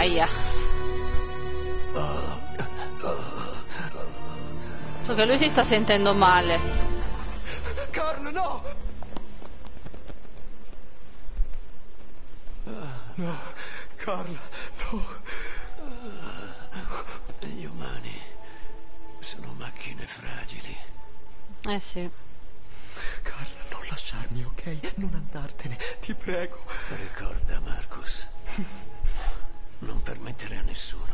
Aia. So che lui si sta sentendo male. Carl, no! No, Carl, no. Gli umani sono macchine fragili. Sì. Carl, non lasciarmi, ok? Non andartene, ti prego. Ricorda, Marcus, non permettere a nessuno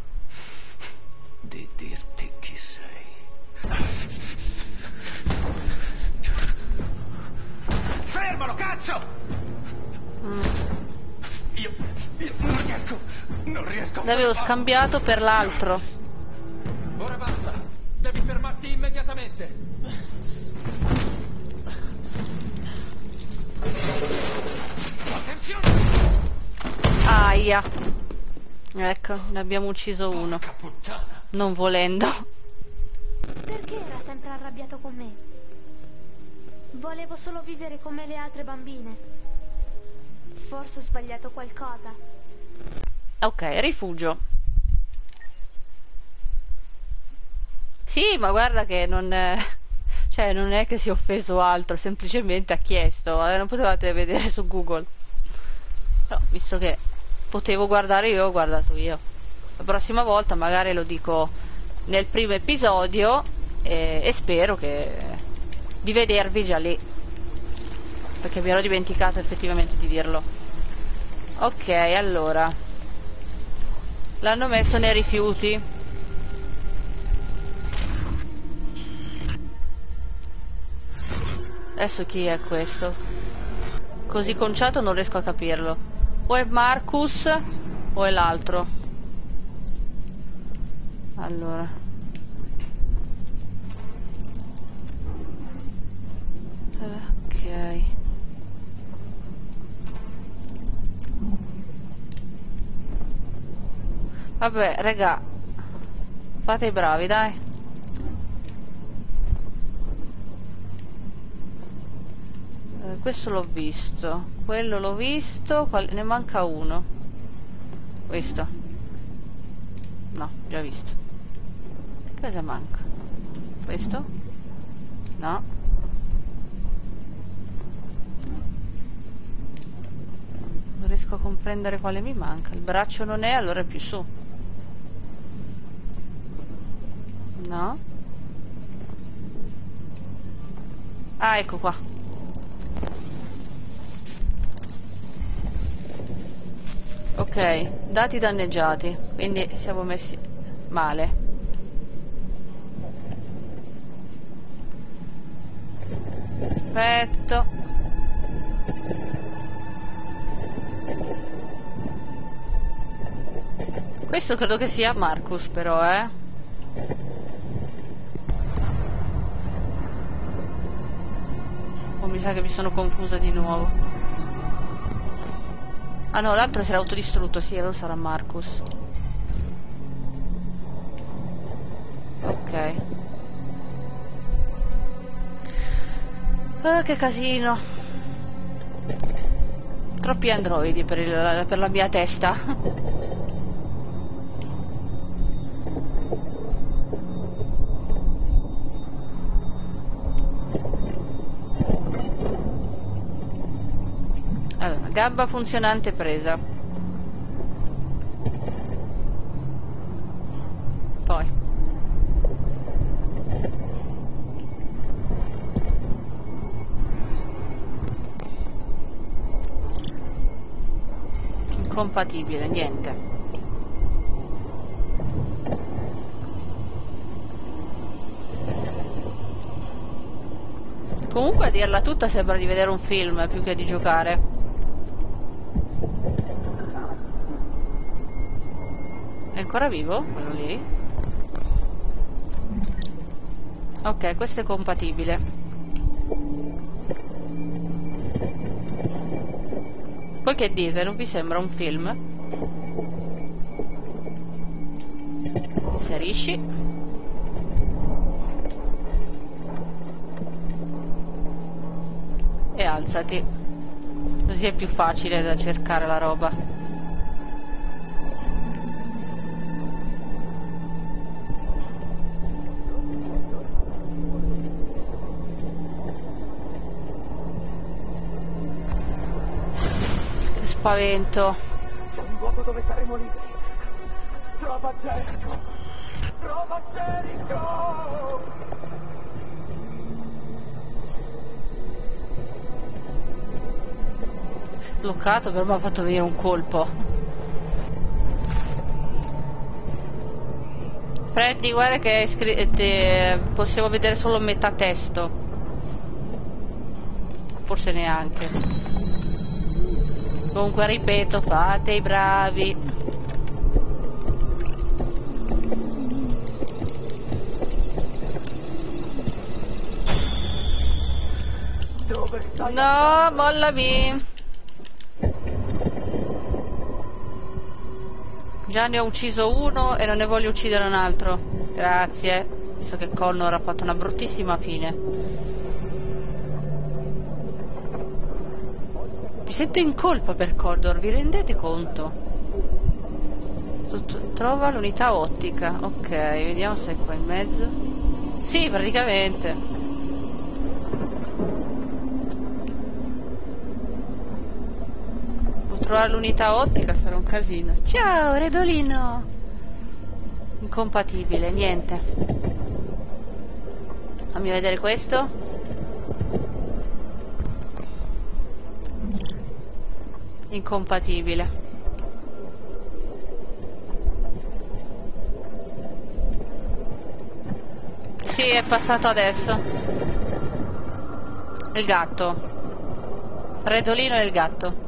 di dirti chi sei. Fermalo, cazzo! Io non riesco. L'avevo scambiato per l'altro. Ora basta, devi fermarti immediatamente. Attenzione! Aia. Ecco, ne abbiamo ucciso uno. Porca puttana. Non volendo. Perché era sempre arrabbiato con me? Volevo solo vivere come le altre bambine. Forse ho sbagliato qualcosa. Ok, rifugio. Sì, ma guarda che non... cioè, non è che si è offeso altro, semplicemente ha chiesto. Non potevate vedere su Google. Però, visto che potevo guardare io, ho guardato io. La prossima volta magari lo dico nel primo episodio e spero di vedervi già lì. Perché mi ero dimenticato effettivamente di dirlo. Ok, allora. L'hanno messo nei rifiuti. Adesso chi è questo? Così conciato non riesco a capirlo. O è Marcus o è l'altro. Allora. Ok. Vabbè, raga. Fate i bravi, dai. Questo l'ho visto, quello l'ho visto, ne manca uno. Questo? No, già visto. Cosa manca? Questo? No. Non riesco a comprendere quale mi manca. Il braccio non è, allora è più su. No. Ah, ecco qua. Ok, dati danneggiati, quindi siamo messi male. Perfetto. Questo credo che sia Marcus però, Oh, mi sa che mi sono confusa di nuovo. Ah no, l'altro si era autodistrutto, sì, allora sarà Marcus. Ok. Che casino. Troppi androidi per la mia testa. Allora, gabba funzionante presa. Poi. Incompatibile, niente. Comunque a dirla tutta sembra di vedere un film più che di giocare. È ancora vivo quello lì? Ok, questo è compatibile. Poi che dite? Non vi sembra un film? Inserisci. E alzati. Così è più facile da cercare la roba. spavento. C'è un luogo dove saremo liberi. Trova Jericho! Trova Jericho! Bloccato, però mi ha fatto venire un colpo. Freddy, guarda che possiamo vedere solo metà testo. Forse neanche. Comunque ripeto, fate i bravi. Dove stai? No, mollami. Già ne ho ucciso uno e non ne voglio uccidere un altro. Grazie. Visto che Connor ha fatto una bruttissima fine. Mi sento in colpa per Connor, vi rendete conto? Trova l'unità ottica. Ok, vediamo se è qua in mezzo. Sì, praticamente. Trovare l'unità ottica sarà un casino. Ciao, Redolino! Incompatibile, niente. Fammi vedere questo. Incompatibile. Sì, è passato adesso. Il gatto. Redolino e il gatto.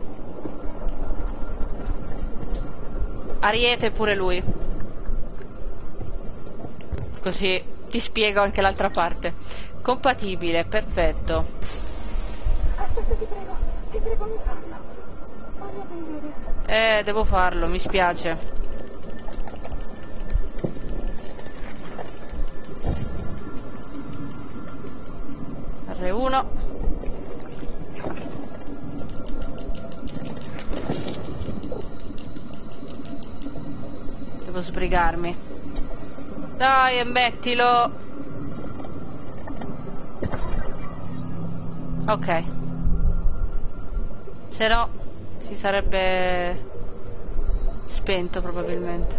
Ariete pure lui. Così ti spiego anche l'altra parte. Compatibile, perfetto. Aspetta, ti prego mi farlo. Fammi vedere. Devo farlo, mi spiace. R1. Devo sbrigarmi. Dai, ammettilo. Ok. Se no si sarebbe spento probabilmente.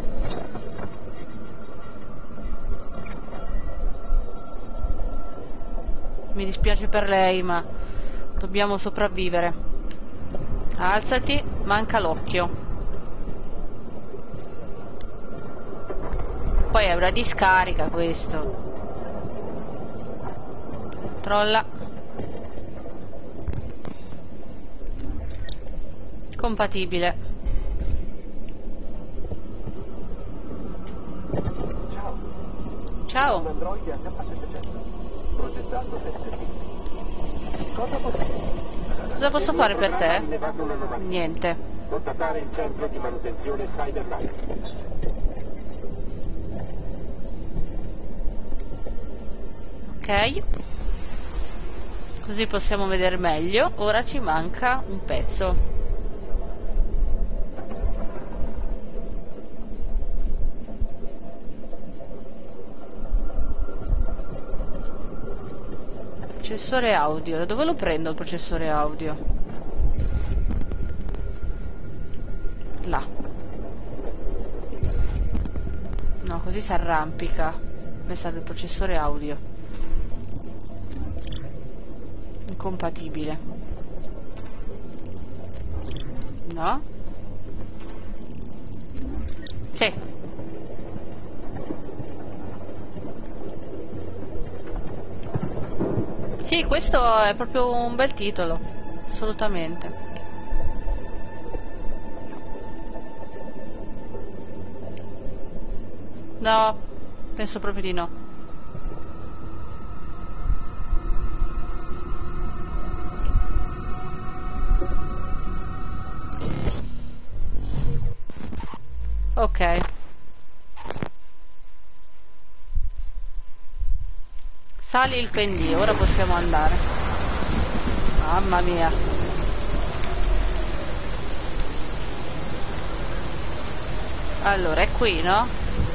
Mi dispiace per lei, ma dobbiamo sopravvivere. Alzati, manca l'occhio. Poi è una discarica questo. Controlla. Compatibile. Ciao. Ciao. Un androide H700. Processando senza. Cosa posso fare per te? Niente. Contattare il centro di manutenzione Cyberknife. Ok. Così possiamo vedere meglio. Ora ci manca un pezzo. Processore audio. Da dove lo prendo il processore audio? Là. No, così si arrampica. Mi serve il processore audio. Incompatibile. No? Sì. Sì, questo è proprio un bel titolo. Assolutamente. No, penso proprio di no. Ok. Sali il pendio, ora possiamo andare. Mamma mia. Allora, è qui, no?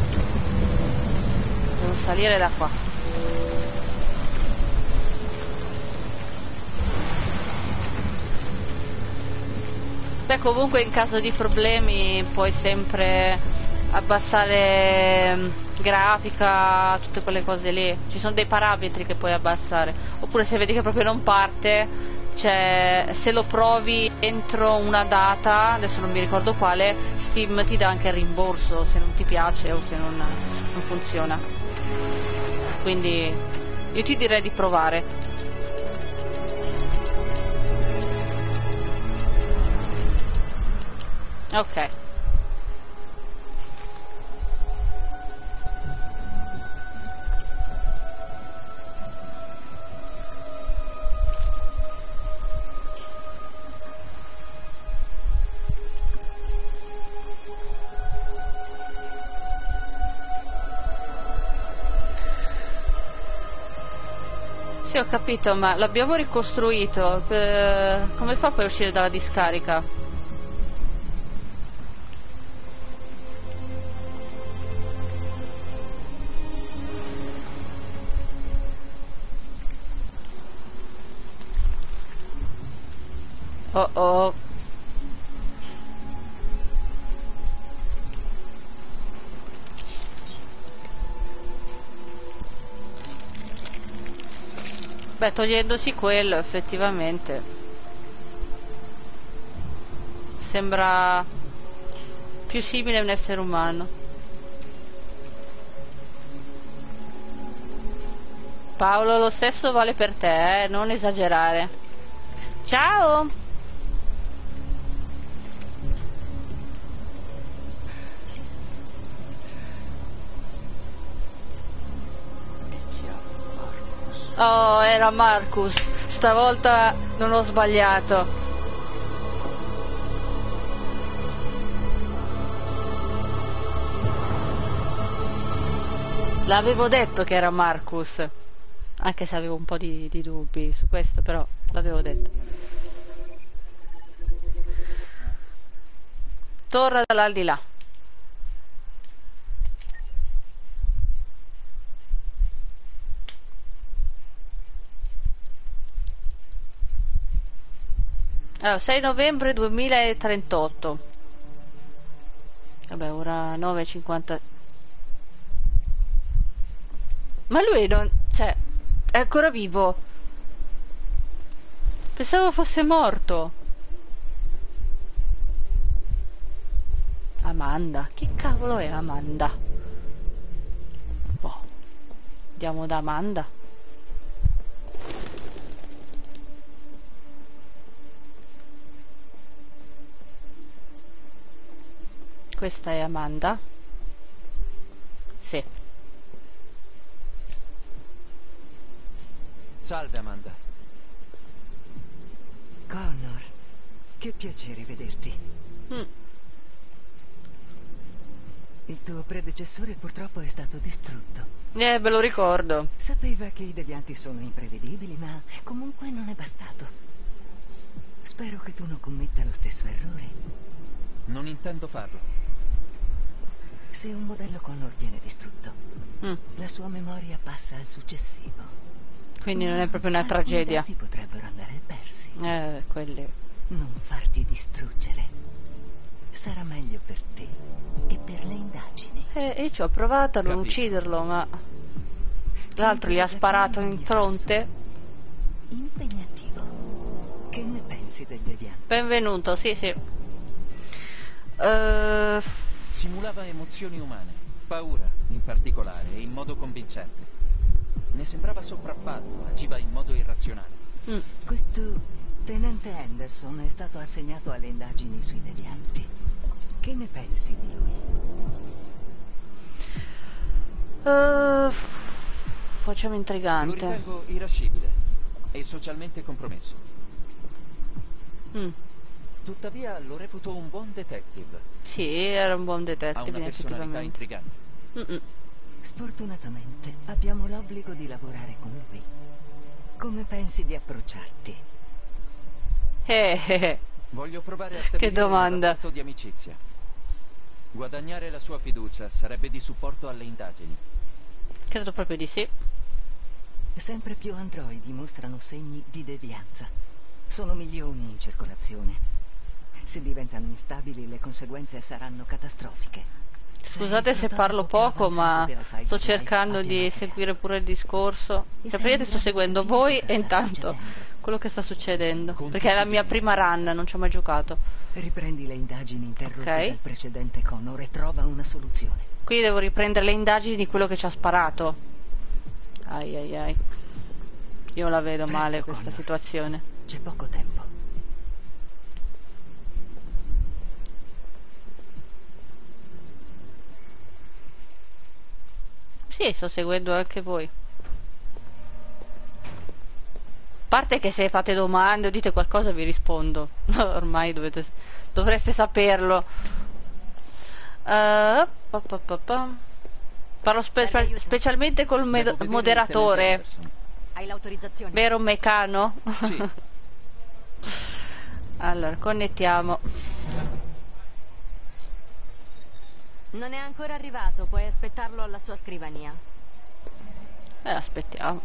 Devo salire da qua. Beh, comunque in caso di problemi puoi sempre abbassare grafica, tutte quelle cose lì. Ci sono dei parametri che puoi abbassare. Oppure se vedi che proprio non parte, cioè se lo provi entro una data, adesso non mi ricordo quale, Steam ti dà anche il rimborso se non ti piace o se non funziona. Quindi io ti direi di provare. Ok. Sì, ho capito, ma l'abbiamo ricostruito. Come fa poi a uscire dalla discarica? Oh oh. Beh, togliendosi quello, effettivamente sembra più simile a un essere umano. Paolo, lo stesso vale per te, non esagerare. Ciao! Oh, era Marcus. Stavolta non ho sbagliato. L'avevo detto che era Marcus. Anche se avevo un po' di dubbi su questo, però l'avevo detto. Torna dall'aldilà. Allora, 6 novembre 2038. Vabbè, ora 9:50. Ma lui non... cioè, è ancora vivo. Pensavo fosse morto. Amanda. Chi cavolo è Amanda? Boh. Andiamo da Amanda. Questa è Amanda? Sì. Salve Amanda. Connor, che piacere vederti. Il tuo predecessore purtroppo è stato distrutto. Me lo ricordo. Sapeva che i devianti sono imprevedibili, ma comunque non è bastato. Spero che tu non commetta lo stesso errore. Non intendo farlo. Se un modello Connor viene distrutto, la sua memoria passa al successivo. Quindi non è proprio una tragedia. Alcuni dati potrebbero andare persi. Quelli. Non farti distruggere. Sarà meglio per te e per le indagini. Io ci ho provato a non ucciderlo, ma l'altro gli ha sparato in fronte. Impegnativo. Che ne pensi del deviante? Benvenuto, sì. Simulava emozioni umane, paura in particolare, e in modo convincente. Ne sembrava sopraffatto, agiva in modo irrazionale. Questo tenente Anderson è stato assegnato alle indagini sui devianti. Che ne pensi di lui? Facciamo intrigante. Lo ritengo irascibile e socialmente compromesso. Tuttavia lo reputo un buon detective. Sì, era un buon Ha detective, una personalità intrigante. Sfortunatamente abbiamo l'obbligo di lavorare con lui. Come pensi di approcciarti? Voglio provare a stabilire un rapporto di amicizia. Guadagnare la sua fiducia sarebbe di supporto alle indagini. Credo proprio di sì. Sempre più androidi mostrano segni di devianza. Sono milioni in circolazione. Se diventano instabili, le conseguenze saranno catastrofiche. Scusate se parlo poco, ma sto cercando di seguire pure il discorso. Cioè, praticamente sto seguendo voi e intanto quello che sta succedendo. Perché è la mia prima run, non ci ho mai giocato. Riprendi le indagini interrotte Ok. dal precedente Connor e trova una soluzione. Quindi devo riprendere le indagini di quello che ci ha sparato. Ai ai ai. Io la vedo Presto, male questa Connor. situazione. C'è poco tempo. Sì, sto seguendo anche voi. A parte che se fate domande o dite qualcosa vi rispondo. Ormai dovreste saperlo. Parlo specialmente col Devo vedere il moderatore. tenente Anderson. Hai l'autorizzazione? Vero Meccano? Sì. Allora, connettiamo. Non è ancora arrivato, puoi aspettarlo alla sua scrivania. Aspettiamo.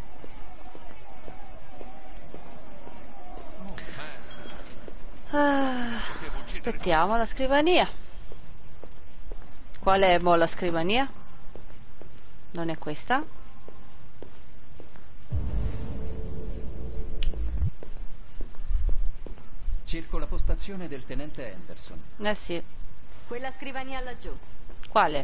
Aspettiamo la scrivania. Qual è mo la scrivania? Non è questa? Cerco la postazione del tenente Anderson. Eh sì. Quella scrivania laggiù. Quale?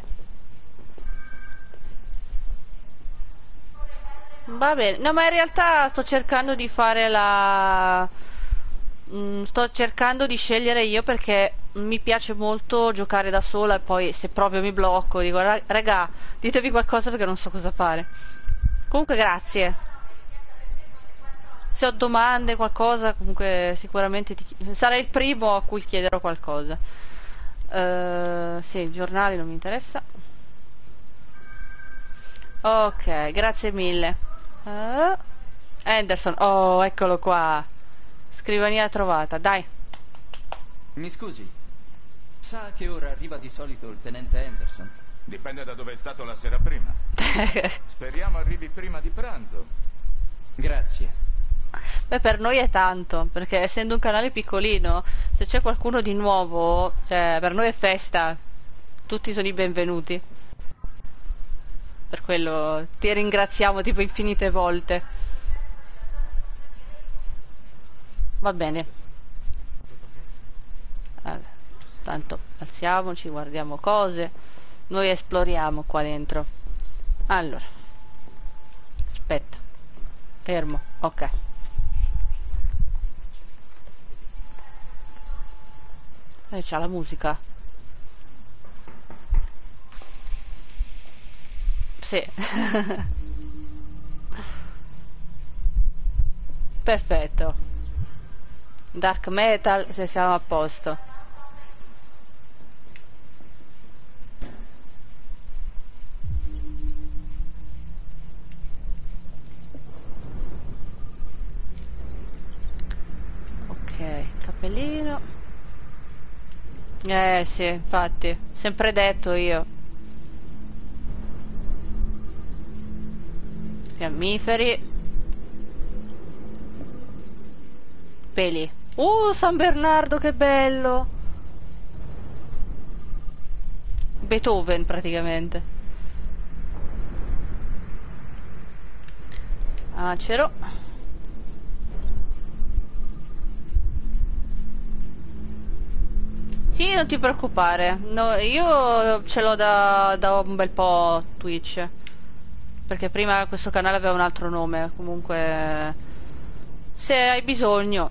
Va bene. No, ma in realtà sto cercando di fare la... sto cercando di scegliere io perché mi piace molto giocare da sola e poi se proprio mi blocco dico raga, ditemi qualcosa perché non so cosa fare. Comunque grazie. Se ho domande, qualcosa, comunque sicuramente sarai il primo a cui chiederò qualcosa. Sì, i giornali non mi interessa. Ok, grazie mille. Anderson, oh, eccolo qua. Scrivania trovata, dai. Mi scusi, sa a che ora arriva di solito il tenente Anderson? Dipende da dove è stato la sera prima. Speriamo arrivi prima di pranzo. Grazie. Beh, per noi è tanto, perché essendo un canale piccolino, se c'è qualcuno di nuovo, cioè, per noi è festa. Tutti sono i benvenuti. Per quello ti ringraziamo tipo infinite volte. Va bene. Allora, tanto alziamoci, guardiamo cose. Noi esploriamo qua dentro. Allora. Aspetta. Fermo. Ok. C'ha la musica. Sì. Perfetto. Dark metal, se siamo a posto. Ok, cappellino. Sì, infatti, sempre detto io. Fiammiferi. Peli. San Bernardo, che bello! Beethoven, praticamente. Acero. Sì, non ti preoccupare. No, io ce l'ho da un bel po' Twitch. Perché prima questo canale aveva un altro nome. Comunque, se hai bisogno,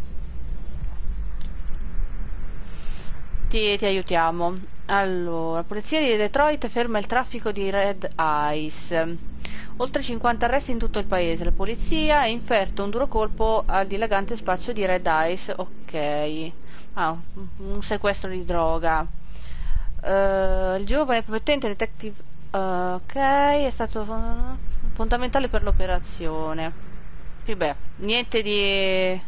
ti aiutiamo. Allora, la polizia di Detroit ferma il traffico di Red Ice. Oltre 50 arresti in tutto il paese. La polizia ha inferto un duro colpo al dilagante spazio di Red Ice. Ok. Un sequestro di droga. Il giovane promettente detective ok, è stato fondamentale per l'operazione. Vabbè, niente di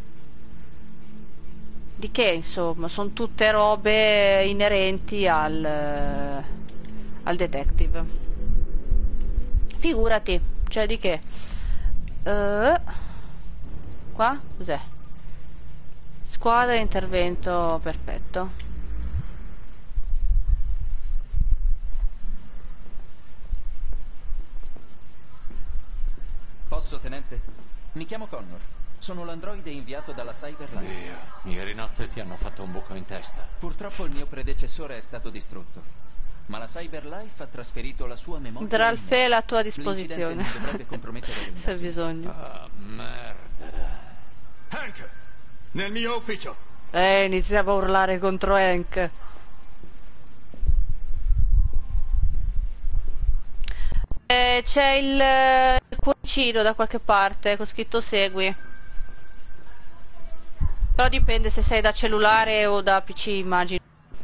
che, insomma, sono tutte robe inerenti al detective. Figurati, cioè di che? Qua? Cos'è? squadra, intervento perfetto. Posso, tenente? Mi chiamo Connor. Sono l'androide inviato dalla Cyberlife. Ieri notte ti hanno fatto un buco in testa. Purtroppo il mio predecessore è stato distrutto, ma la Cyberlife ha trasferito la sua memoria. Dralfe è a tua disposizione. L'incidente non dovrebbe compromettere le se hai indagini. bisogno. Ah, merda. Hank, nel mio ufficio. Iniziava a urlare contro Hank. C'è il cuoricino da qualche parte con scritto segui. Però dipende se sei da cellulare o da PC, immagino.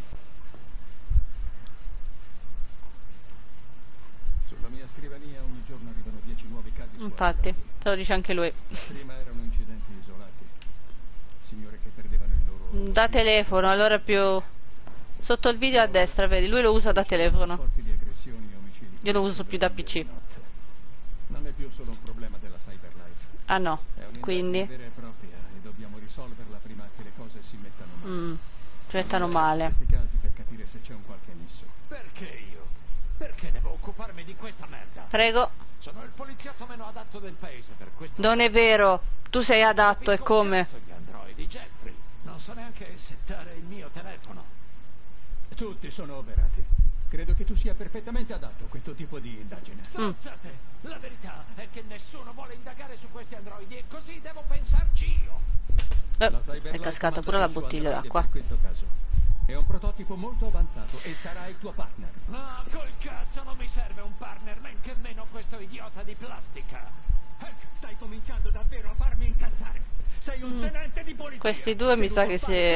Sulla mia scrivania ogni giorno arrivano 10 nuovi casi. Infatti, te lo dice anche lui. Prima erano incidenti isolati. Signore che perdevano il loro... Da telefono, allora più... Sotto il video a destra, vedi? Lui lo usa da telefono. Forti di aggressioni e omicidi. Io lo uso più da PC. Non è più solo un problema della Cyberlife. Ah no, È un'indagine quindi... vera e propria e dobbiamo risolverla prima che le cose si mettano male. Mettano male. In questi casi per capire se c'è un qualche nesso. Perché io? Perché devo occuparmi di questa merda? Prego. Sono il poliziotto meno adatto del paese per questo. Non è vero, tu sei adatto, e come? Gli androidi, Jeffrey. Non so neanche settare il mio telefono. Tutti sono oberati. Credo che tu sia perfettamente adatto a questo tipo di indagine. Stronzate! La verità è che nessuno vuole indagare su questi androidi e così devo pensarci io. È cascata pure la bottiglia d'acqua. In questo caso è un prototipo molto avanzato e sarà il tuo partner. No, col cazzo non mi serve un partner, men che meno questo idiota di plastica. Hank, stai cominciando davvero a farmi incazzare. Sei un tenente di polizia. Questi due mi sa che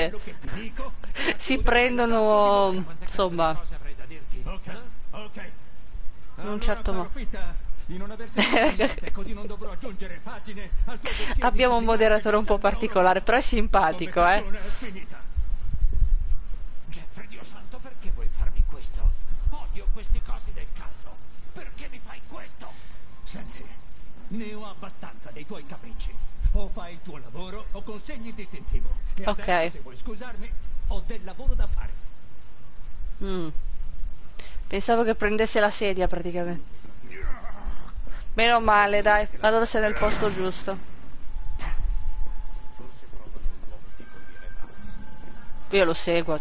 si prendono, insomma, Ok. in un certo modo. Di non aver sentito, così non dovrò aggiungere pagine al tuo dossier. Abbiamo un moderatore un po' particolare, però è simpatico, Jeffrey, Dio santo, perché vuoi farmi questo? Odio questi cosi del cazzo. Perché mi fai questo? Senti, ne ho abbastanza dei tuoi capricci. O fai il tuo lavoro o consegni il distintivo. E Ok. adesso, se vuoi scusarmi, ho del lavoro da fare. Pensavo che prendesse la sedia praticamente. Meno male, dai, allora sei nel posto giusto. Io lo seguo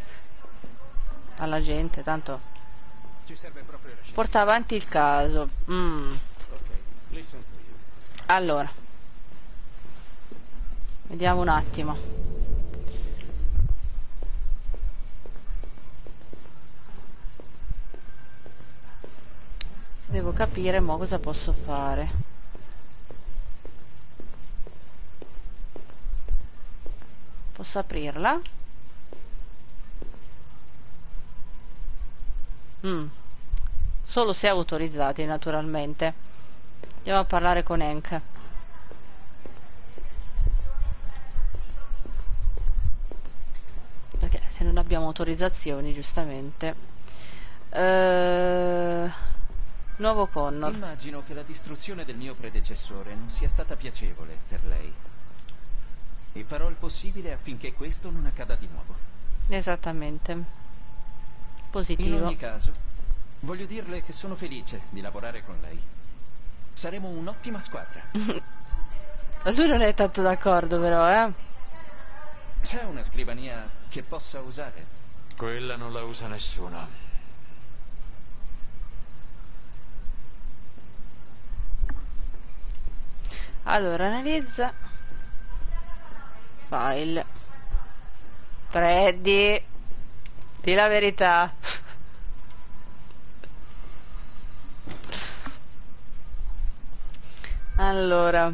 alla gente, tanto porta avanti il caso. Allora, vediamo un attimo. Devo capire mo cosa posso fare. Posso aprirla? Solo se autorizzati, naturalmente. Andiamo a parlare con Hank. Perché se non abbiamo autorizzazioni, giustamente. Nuovo Connor. Immagino che la distruzione del mio predecessore non sia stata piacevole per lei. E farò il possibile affinché questo non accada di nuovo. Esattamente. Positivo. In ogni caso, voglio dirle che sono felice di lavorare con lei. Saremo un'ottima squadra. Lui non è tanto d'accordo, però, C'è una scrivania che possa usare? Quella non la usa nessuno. Allora, analizza. File. Freddy, di la verità. Allora,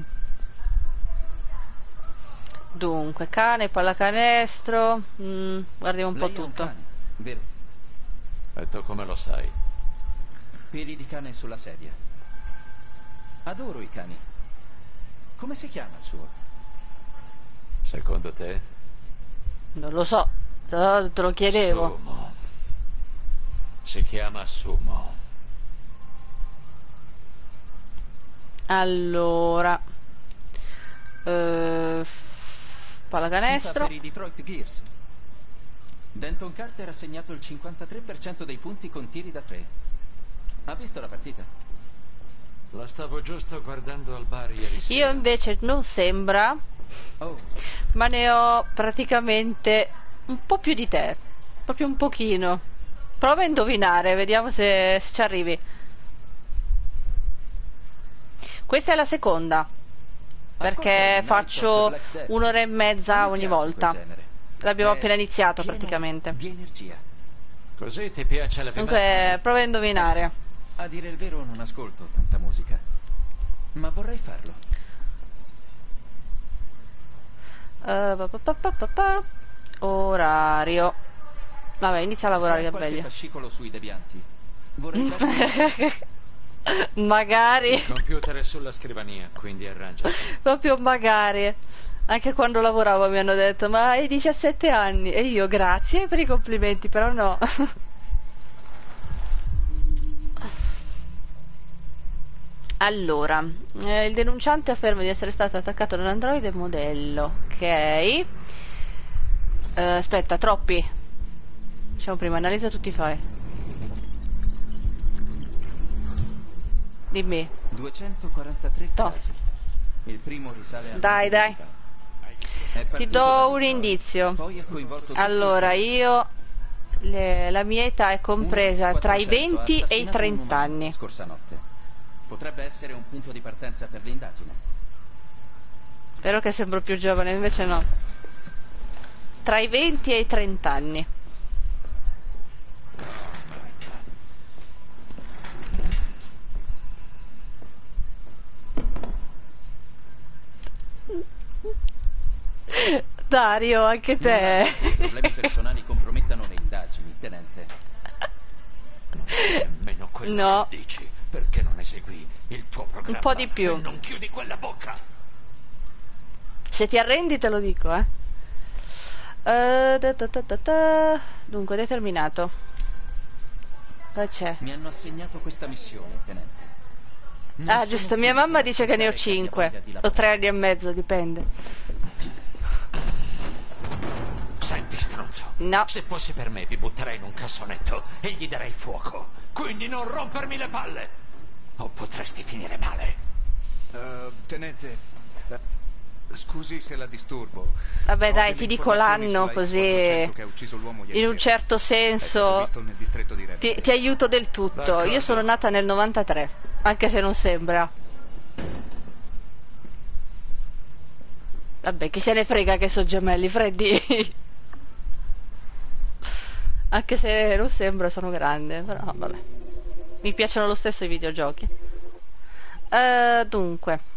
dunque, cane, pallacanestro, guardiamo un po' Lei è tutto. cane, vero? E tu come lo sai? Peli di cane sulla sedia. Adoro i cani. Come si chiama il suo? Secondo te? Non lo so, te lo chiedevo. Sumo. Si chiama Sumo. Allora, pallacanestro. Per i Detroit Gears. Denton Carter ha segnato il 53% dei punti con tiri da 3. Ha visto la partita? La stavo giusto guardando al bar ieri sera. Io invece non sembra, ma ne ho praticamente un po' più di te, proprio un pochino. Prova a indovinare, vediamo se ci arrivi. Questa è la seconda, perché faccio 1 ora e mezza ogni volta. L'abbiamo appena iniziato praticamente. Di energia. Così ti piace la Comunque prova a indovinare. A dire il vero non ascolto tanta musica, ma vorrei farlo. Orario. Vabbè, inizia a lavorare, Se hai che qualche bello. fascicolo sui devianti, vorrei darti Magari. Il computer è sulla scrivania, quindi arrangiati. Proprio magari. Anche quando lavoravo mi hanno detto: ma hai 17 anni. E io grazie per i complimenti, però no. Allora, il denunciante afferma di essere stato attaccato da un androide modello. Ok. Aspetta, troppi. Diciamo prima, analizza tutti i file. Dimmi. 243 Toh. casi. Il primo risale al Dai, dai. Ti do un indizio. Poi ha coinvolto tutto Allora, il paese. io la mia età è compresa tra i 20 e i 30 anni. Scorsa notte. Potrebbe essere un punto di partenza per l'indagine. Spero che sembro più giovane, invece no. Tra i 20 e i 30 anni. Dario, anche te. I problemi personali compromettano le indagini, tenente. Non è nemmeno quello No. che dici. Perché non esegui il tuo programma? Un po' di più. E non chiudi quella bocca. Se ti arrendi te lo dico, Dunque, determinato. Cosa c'è? Mi hanno assegnato questa missione, tenente. Non Ah, sono giusto, qui mia mamma per dice che ne ho aspettare abbia 5 voglia di o lavorare. 3 anni e mezzo, dipende. Senti, stronzo. No. Se fosse per me vi butterei in un cassonetto e gli darei fuoco. Quindi non rompermi le palle. O potresti finire male. Tenente, scusi se la disturbo. Vabbè, Ho dai, delle ti dico informazioni l'anno sulla così, X400 che ha ucciso l'uomo ieri in un sera. certo È stato senso visto nel distretto di Redwood. ti aiuto del tutto. D'accordo. Io sono nata nel 93, anche se non sembra. Vabbè, chi se ne frega che sono gemelli, Freddy. Anche se non sembra, sono grande, però vabbè. Mi piacciono lo stesso i videogiochi. Dunque.